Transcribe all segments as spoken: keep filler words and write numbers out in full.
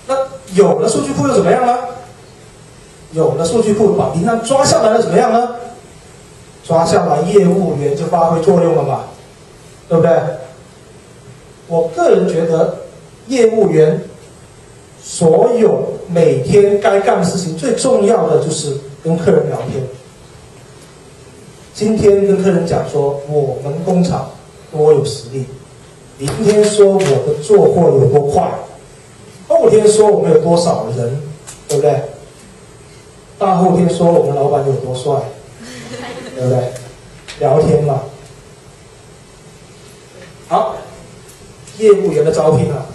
那有了数据库又怎么样呢？有了数据库，把名单抓下来了怎么样呢？抓下来，业务员就发挥作用了嘛，对不对？我个人觉得，业务员所有每天该干的事情，最重要的就是跟客人聊天。今天跟客人讲说我们工厂多有实力，明天说我的做货有多快，后天说我们有多少人，对不对？大后天说我们老板有多帅，对不对？聊天嘛。好，业务员的招聘啊，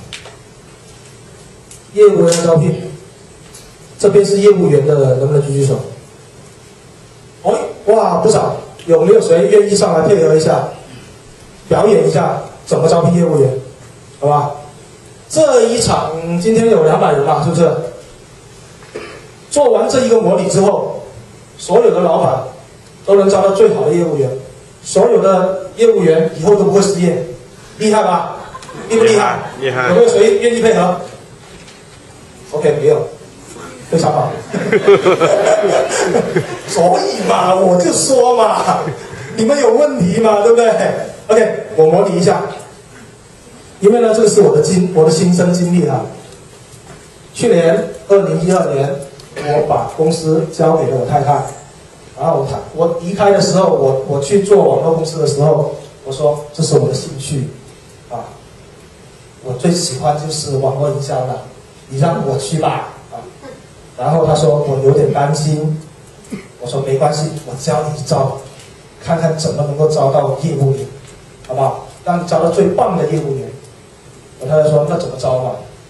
业务员的招聘，这边是业务员的，能不能举举手？哦，哇，不少，有没有谁愿意上来配合一下，表演一下怎么招聘业务员？好吧？这一场今天有两百人吧，是不是？做完这一个模拟之后，所有的老板都能招到最好的业务员，所有的业务员以后都不会失业，厉害吧？厉不厉害？ 厉害！ 有没有谁愿意配合 ？OK， 没有，非常好。所以嘛，我就说嘛，你们有问题嘛，对不对 ？OK， 我模拟一下，因为呢，这个是我的经我的亲身经历啊。去年二零一二年。我把公司交给了我太太，然后我太我离开的时候，我我去做网络公司的时候，我说这是我的兴趣，啊，我最喜欢就是网络营销了，你让我去吧，啊，然后他说我有点担心，我说没关系，我教你一招，看看怎么能够招到业务员，好不好？让你招到最棒的业务员。我太太说那怎么招嘛？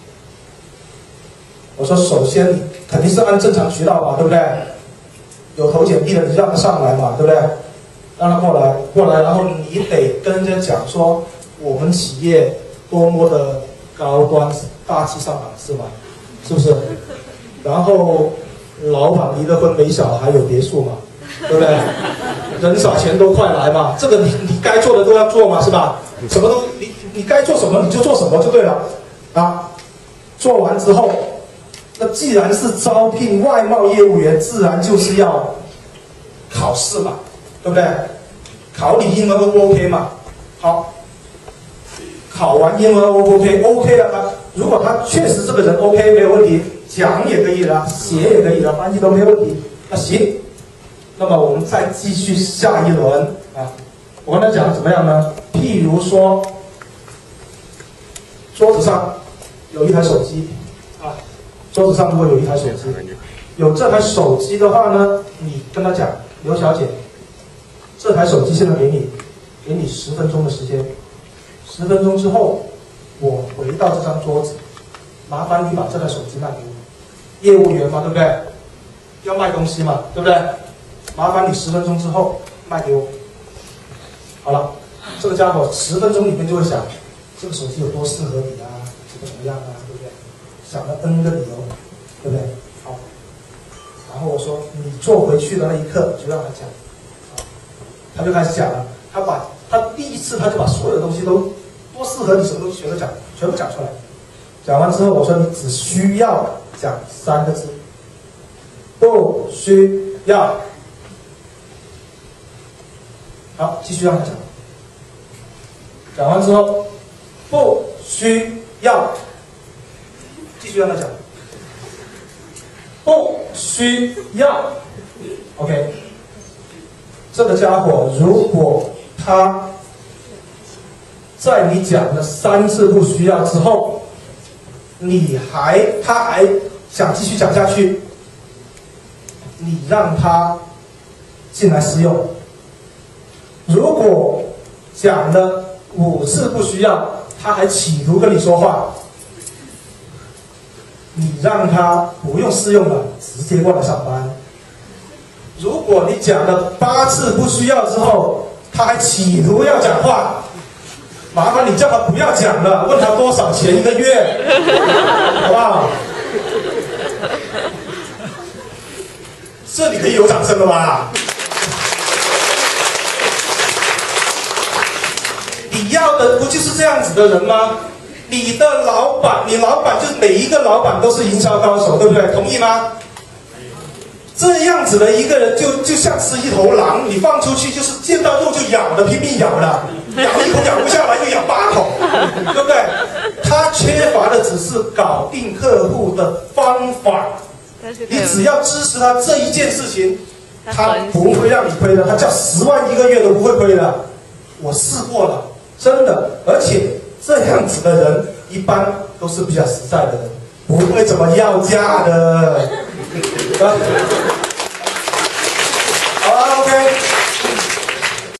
我说首先你肯定是按正常渠道嘛，对不对？有投简历的你让他上来嘛，对不对？让他过来，过来，然后你得跟人家讲说我们企业多么的高端、大气上档次嘛，是不是？然后老板离了婚没小孩有别墅嘛，对不对？人少钱多快来嘛，这个你你该做的都要做嘛，是吧？什么都你你该做什么你就做什么就对了啊。做完之后。那既然是招聘外贸业务员，自然就是要考试嘛，对不对？考你英文 O 不 OK 嘛？好，考完英文 O 不 OK？OK 了，他如果他确实这个人 OK 没有问题，讲也可以了，写也可以了，翻译都没有问题，那行。那么我们再继续下一轮啊。我跟他讲怎么样呢？譬如说，桌子上有一台手机啊。桌子上如果有一台手机，有这台手机的话呢，你跟他讲，刘小姐，这台手机现在给你，给你十分钟的时间，十分钟之后，我回到这张桌子，麻烦你把这台手机卖给我。业务员嘛，对不对？要卖东西嘛，对不对？麻烦你十分钟之后卖给我。好了，这个家伙十分钟里面就会想，这个手机有多适合你啊，怎么怎么样啊，对不对？想了 N 个理由，对不对？好，然后我说你坐回去的那一刻就让他讲，他就开始讲了。他把他第一次他就把所有的东西都多适合你什么东西全都讲，全部讲出来。讲完之后我说你只需要讲三个字，不需要。好，继续让他讲。讲完之后，不需要。继续让他讲，不需要 ，OK。这个家伙，如果他在你讲了三次不需要之后，你还他还想继续讲下去，你让他进来试用。如果讲了五次不需要，他还企图跟你说话。你让他不用试用了，直接过来上班。如果你讲了八次不需要之后，他还企图要讲话，麻烦你叫他不要讲了，问他多少钱一个月，好不好？这里可以有掌声了吧？你要的不就是这样子的人吗？ 你的老板，你老板就是每一个老板都是营销高手，对不对？同意吗？这样子的一个人就就像是一头狼，你放出去就是见到肉就咬的，拼命咬的，咬一口咬不下来就咬八口，对不对？他缺乏的只是搞定客户的方法，你只要支持他这一件事情，他不会让你亏的，他叫十万一个月都不会亏的。我试过了，真的，而且这样子的人一般都是比较实在的人，不会怎么要价的。啊